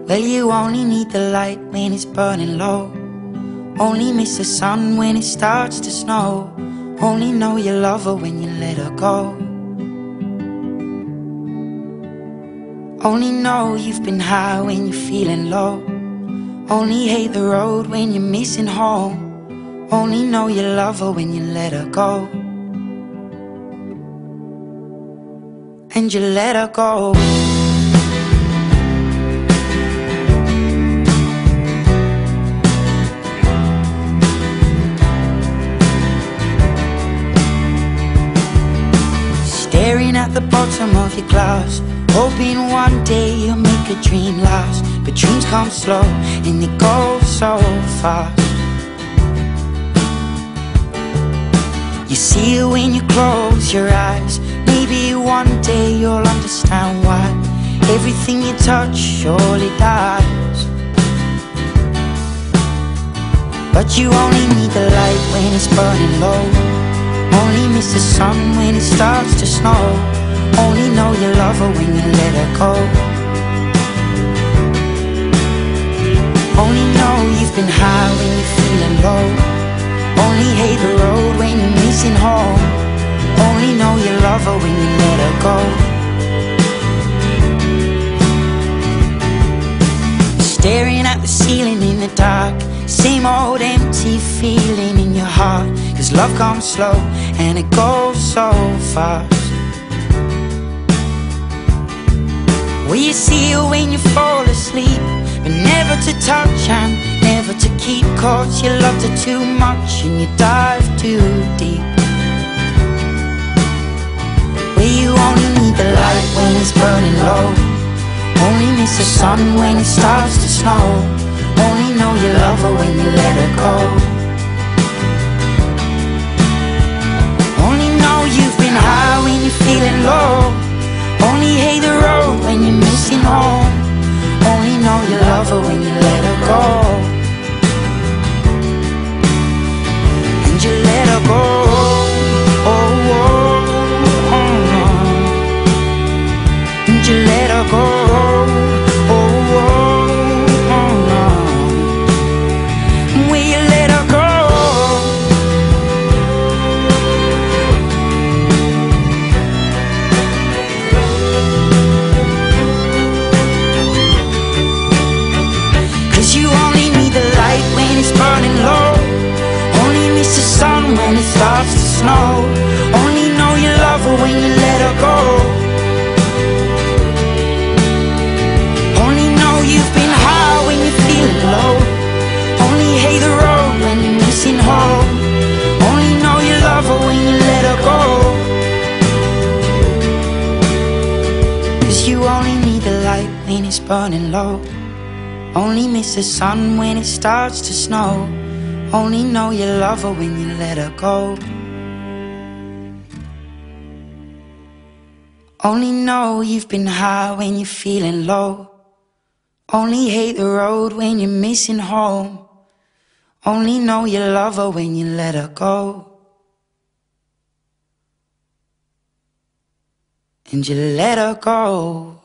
Well, you only need the light when it's burning low. Only miss the sun when it starts to snow. Only know you love her when you let her go. Only know you've been high when you're feeling low. Only hate the road when you're missing home. Only know you love her when you let her go. And you let her go. Staring at the bottom of your glass, hoping one day you'll make a dream last. But dreams come slow and they go so fast. You see it when you close your eyes. Maybe one day you'll understand why everything you touch surely dies. But you only need the light when it's burning low. Only miss the sun when it starts to snow. Only know you love her when you let her go. Only know you've been high when you're feeling low. Only hate the road when you're missing home. Only know you love her when you let her go. Staring at the ceiling in the dark, same old empty feeling in your heart. Cause love comes slow and it goes so fast. Well, you see it when you fall asleep, but never to touch and never to keep. Cause you loved her too much and you dive too deep. Well, you only need the light when it's burning low. Only miss the sun when it starts to snow. Only know you love her when you let her go. Only know you've been high when you're feeling low. Only hate the road when you're missing home. Only know you love her when you let her go. And you let her go. Oh, oh, oh. And you let her go. When it starts to snow, only know you love her when you let her go. Only know you've been high when you're feeling low. Only hate the road when you're missing home. Only know you love her when you let her go. Cause you only need the light when it's burning low. Only miss the sun when it starts to snow. Only know you love her when you let her go. Only know you've been high when you're feeling low. Only hate the road when you're missing home. Only know you love her when you let her go. And you let her go.